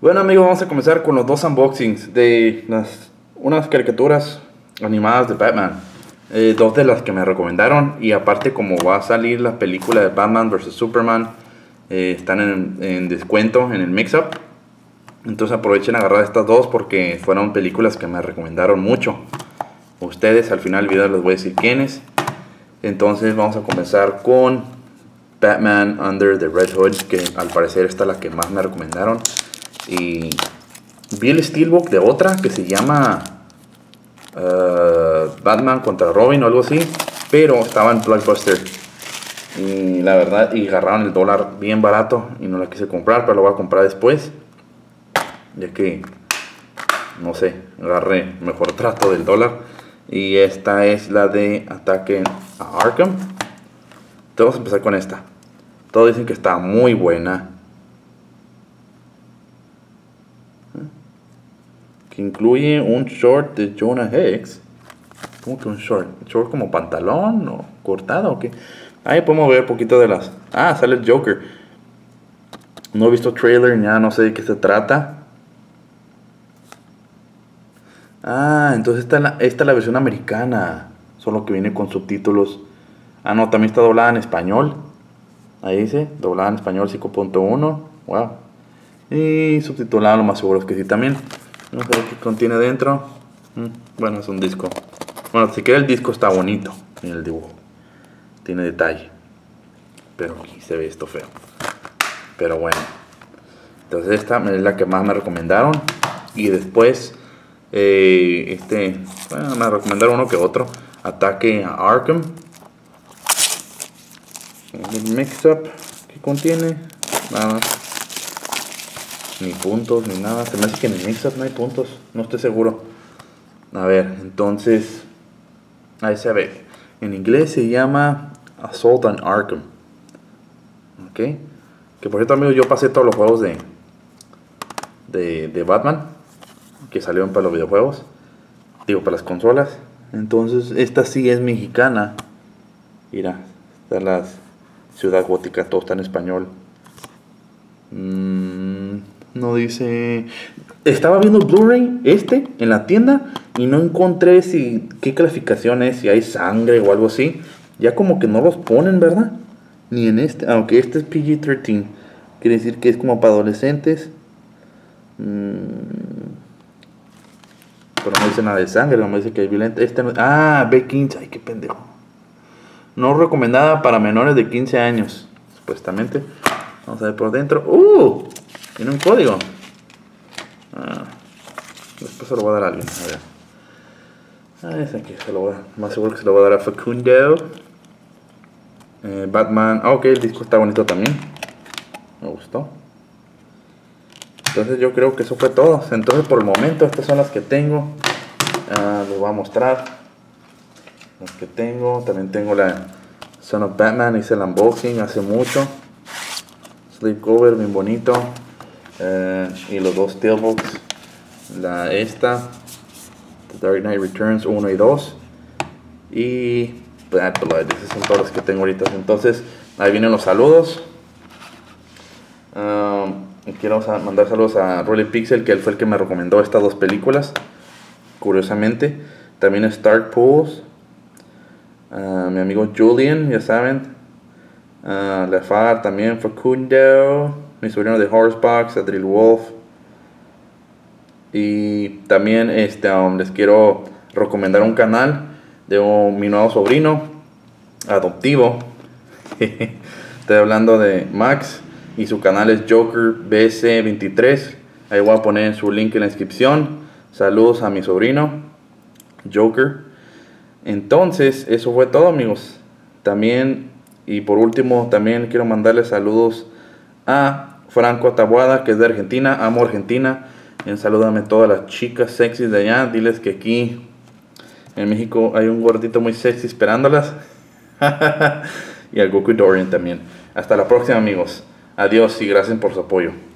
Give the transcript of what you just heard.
Bueno amigos, vamos a comenzar con los dos unboxings de unas caricaturas animadas de Batman. Dos de las que me recomendaron, y aparte como va a salir la película de Batman vs Superman, están en descuento en el mix-up. Entonces aprovechen a agarrar estas dos porque fueron películas que me recomendaron mucho ustedes. Al final del video les voy a decir quiénes. Entonces vamos a comenzar con Batman Under the Red Hood, que al parecer esta es la que más me recomendaron. Y vi el steelbook de otra que se llama Batman contra Robin o algo así, pero estaba en Blockbuster y la verdad, y agarraron el dólar bien barato y no la quise comprar, pero lo voy a comprar después, ya que no sé, agarré mejor trato del dólar. Y esta es la de Ataque a Arkham. Entonces vamos a empezar con esta. Todos dicen que está muy buena, que incluye un short de Jonah Hex. ¿Cómo que un short? ¿Short como pantalón o cortado o qué? Ahí podemos ver un poquito de las... Ah, sale el Joker. No he visto trailer ni nada, no sé de qué se trata. Ah, entonces esta es la versión americana, solo que viene con subtítulos. Ah, no, también está doblada en español. Ahí dice, doblada en español 5.1. Wow. Y subtitulada, lo más seguro es que sí también. Vamos a ver qué contiene dentro. Bueno, es un disco. Bueno, si quiere el disco está bonito en el dibujo. Tiene detalle. Pero aquí se ve esto feo. Pero bueno. Entonces esta es la que más me recomendaron. Y después, bueno, me recomendaron uno que otro. Ataque a Arkham. El mix-up que contiene. Nada. Ni puntos, ni nada. Se me hace que en el mix-up no hay puntos. No estoy seguro. A ver, entonces... Ahí se ve. En inglés se llama Assault on Arkham. Ok. Que por cierto, amigos, yo pasé todos los juegos de Batman que salieron para los videojuegos. Digo, para las consolas. Entonces, esta sí es mexicana. Mira, está la Ciudad Gótica, todo está en español. No dice... Estaba viendo Blu-ray en la tienda y no encontré qué clasificación es, si hay sangre o algo así. Ya como que no los ponen, ¿verdad? Ni en este, aunque este es PG-13. Quiere decir que es como para adolescentes. Pero no dice nada de sangre, no me dice que es violento. B15, ay qué pendejo. No recomendada para menores de 15 años, supuestamente. Vamos a ver por dentro. Tiene un código. Después se lo voy a dar a alguien. A ver. Es aquí. Más seguro que se lo voy a dar a Facundo. Batman. Ok, el disco está bonito también. Me gustó. Entonces yo creo que eso fue todo. Entonces por el momento estas son las que tengo. Les voy a mostrar las que tengo. También tengo la Son of Batman. Hice el unboxing hace mucho. Sleepcover bien bonito. Y los dos steelbooks. The Dark Knight Returns 1 y 2. Y Bad Blood. Esos son todos los que tengo ahorita. Entonces ahí vienen los saludos. Quiero mandar saludos a Rolly Pixel, que él fue el que me recomendó estas dos películas, curiosamente. También Stark Pools, mi amigo Julian, ya saben, Lefar también, Facundo, mi sobrino de Horsebox, Adriel Wolf. Y también les quiero recomendar un canal de mi nuevo sobrino adoptivo. Estoy hablando de Max. Y su canal es Joker BC23. Ahí voy a poner su link en la descripción. Saludos a mi sobrino Joker. Entonces, eso fue todo, amigos. También, y por último, también quiero mandarles saludos a Franco Taboada, que es de Argentina. Amo Argentina. Y salúdame a todas las chicas sexys de allá. Diles que aquí en México hay un gordito muy sexy esperándolas. Y al Goku Dorian también. Hasta la próxima, amigos. Adiós y gracias por su apoyo.